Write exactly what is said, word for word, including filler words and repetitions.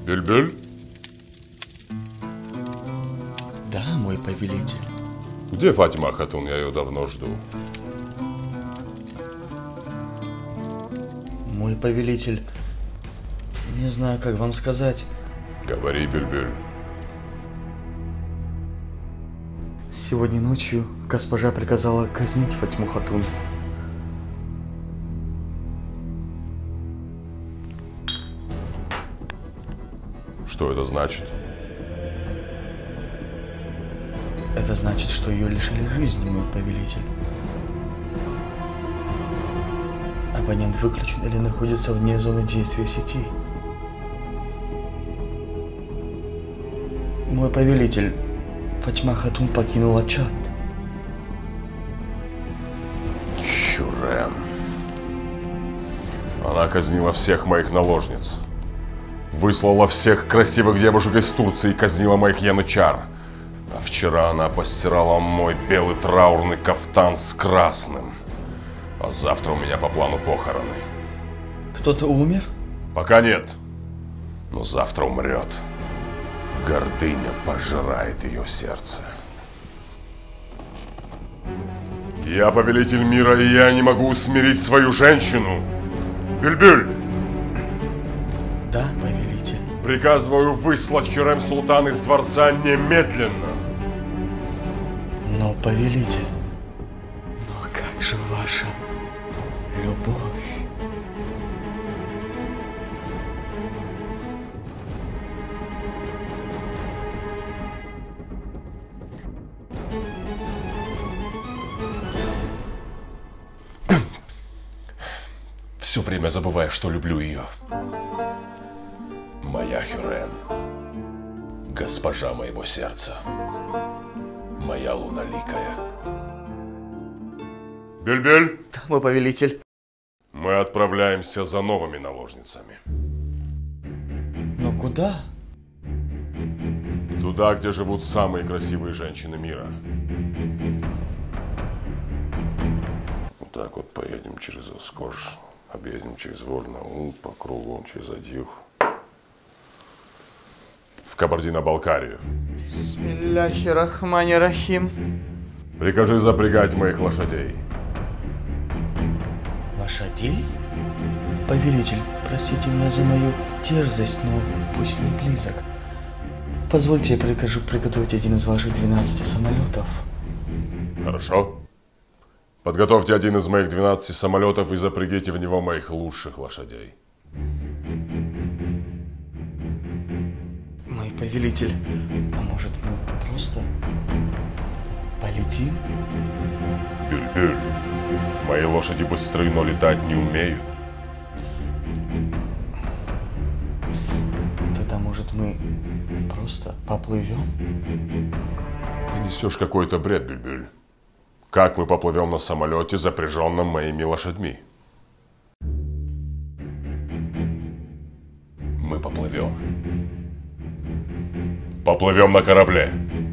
Бюльбюль? Да, мой повелитель. Где Фатима Хатун? Я ее давно жду. Мой повелитель, не знаю, как вам сказать. Говори, Бюльбюль. Сегодня ночью госпожа приказала казнить Фатиму Хатун. Что это значит? Это значит, что ее лишили жизни, мой повелитель. Абонент выключен или находится вне зоны действия сети. Мой повелитель, Фатима Хатун покинула чат. Хюррем. Она казнила всех моих наложниц. Выслала всех красивых девушек из Турции и казнила моих янычар. А вчера она постирала мой белый траурный кафтан с красным. А завтра у меня по плану похороны. Кто-то умер? Пока нет. Но завтра умрет. Гордыня пожирает ее сердце. Я повелитель мира, и я не могу усмирить свою женщину. Бюльбюль! Да, повелитель. Приказываю выслать Хюррем Султан из дворца немедленно. Но, повелитель, но как же ваша любовь? Все время забываю, что люблю ее. Моя Хюррем, госпожа моего сердца, моя луналикая. Бюльбюль! Да, мой повелитель. Мы отправляемся за новыми наложницами. Но куда? Туда, где живут самые красивые женщины мира. Вот так вот поедем через Оскош, объедем через Ворнаул, по кругу через Адюх. В Кабардино-Балкарию. Бисмилляхи-рахмани-рахим. Прикажи запрягать моих лошадей. Лошадей? Повелитель, простите меня за мою дерзость, но пусть не близок. Позвольте, я прикажу приготовить один из ваших двенадцати самолетов. Хорошо. Подготовьте один из моих двенадцати самолетов и запрягите в него моих лучших лошадей. Мой повелитель, а может мы просто полетим? Бюльбюль, мои лошади быстры, но летать не умеют. Тогда может мы просто поплывем? Ты несешь какой-то бред, Бюльбюль. Как мы поплывем на самолете, запряженном моими лошадьми? Мы поплывем. Поплывем на корабле.